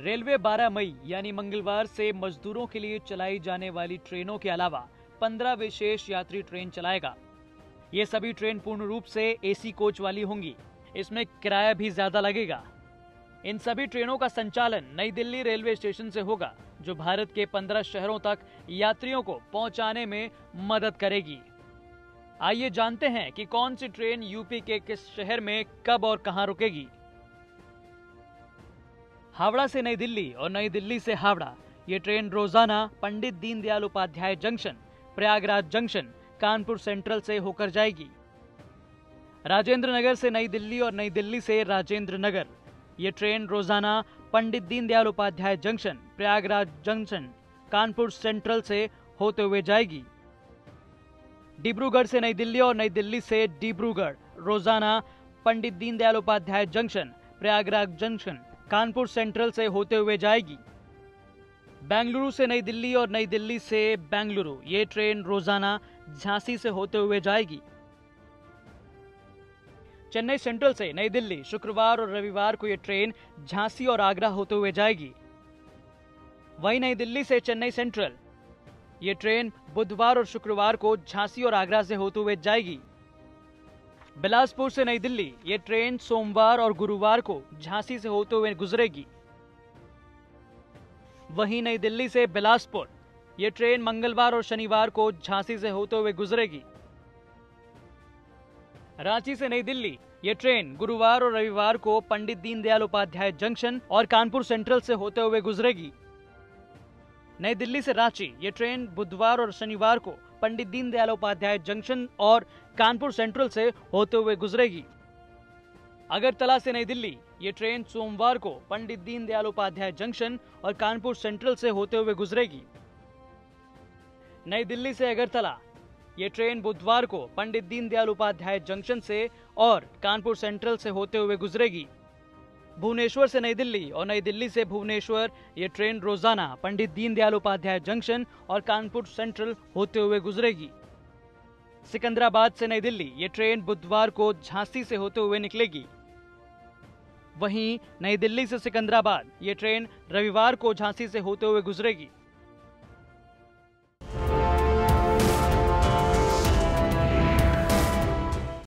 Railway 12 मई यानी मंगलवार से मजदूरों के लिए चलाई जाने वाली ट्रेनों के अलावा 15 विशेष यात्री ट्रेन चलाएगा। ये सभी ट्रेन पूर्ण रूप से एसी कोच वाली होंगी। इसमें किराया भी ज्यादा लगेगा। इन सभी ट्रेनों का संचालन नई दिल्ली रेलवे स्टेशन से होगा, जो भारत के 15 शहरों तक यात्रियों को पहुंचाने में मदद करेगी। आइए जानते हैं कि कौन सी ट्रेन यूपी के किस शहर में कब और कहां रुकेगी। हावड़ा से नई दिल्ली और नई दिल्ली से हावड़ा ये ट्रेन रोजाना Pandit Deendayal Upadhyay junction, Prayagraj junction, Kanpur central से होकर जाएगी। राजेंद्र नगर से नई दिल्ली और नई दिल्ली से राजेंद्र नगर ये ट्रेन रोजाना Pandit Deendayal Upadhyay junction, Prayagraj junction, Kanpur central से होते हुए जाएगी। डिब्रूगढ़ से नई दिल्ली और नई दिल्ली से डिब्रूगढ़ रोजाना Pandit Deendayal Upadhyay junction, Prayagraj junction, Kanpur central से होते हुए जाएगी। बेंगलुरु से नई दिल्ली और नई दिल्ली से बेंगलुरु ये ट्रेन रोजाना झांसी से होते हुए जाएगी। चेन्नई सेंट्रल से नई दिल्ली शुक्रवार और रविवार को ये ट्रेन झांसी और आगरा होते हुए जाएगी। वहीं नई दिल्ली से चेन्नई सेंट्रल ये ट्रेन बुधवार और शुक्रवार को झांसी और आगरा से होते हुए जाएगी। बिलासपुर से नई दिल्ली ये ट्रेन सोमवार और गुरुवार को झांसी से होते हुए गुजरेगी। वहीं नई दिल्ली से बिलासपुर ये ट्रेन मंगलवार और शनिवार को झांसी से होते हुए गुजरेगी। रांची से नई दिल्ली ये ट्रेन गुरुवार और रविवार को पंडित दीनदयाल उपाध्याय जंक्शन और कानपुर सेंट्रल से होते हुए गुजरेगी। नई दिल्ली से रांची ये ट्रेन बुधवार और शनिवार को पंडित दीनदयाल उपाध्याय जंक्शन और कानपुर सेंट्रल से होते हुए गुजरेगी। अगरतला से नई दिल्ली ये ट्रेन सोमवार को पंडित दीनदयाल उपाध्याय जंक्शन और कानपुर सेंट्रल से होते हुए गुजरेगी। नई दिल्ली से अगरतला ये ट्रेन बुधवार को पंडित दीनदयाल उपाध्याय जंक्शन से और कानपुर सेंट्रल से होते हुए गुजरेगी। भुवनेश्वर से नई दिल्ली और नई दिल्ली से भुवनेश्वर ये ट्रेन रोजाना पंडित दीनदयाल उपाध्याय जंक्शन और कानपुर सेंट्रल होते हुए गुजरेगी। सिकंदराबाद से नई दिल्ली ये ट्रेन बुधवार को झांसी से होते हुए निकलेगी। वहीं नई दिल्ली से सिकंदराबाद ये ट्रेन रविवार को झांसी से होते हुए गुजरेगी।